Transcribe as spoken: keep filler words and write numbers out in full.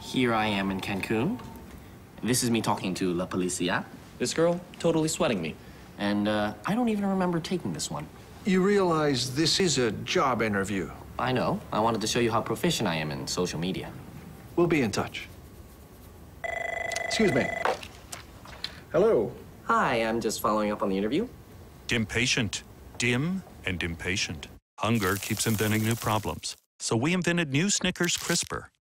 Here I am in Cancun. This is me talking to La Policia. This girl, totally sweating me. And uh, I don't even remember taking this one. You realize this is a job interview. I know. I wanted to show you how proficient I am in social media. We'll be in touch. Excuse me. Hello. Hi, I'm just following up on the interview. Dimpatient. Dim and impatient. Hunger keeps inventing new problems. So we invented new Snickers Crisper.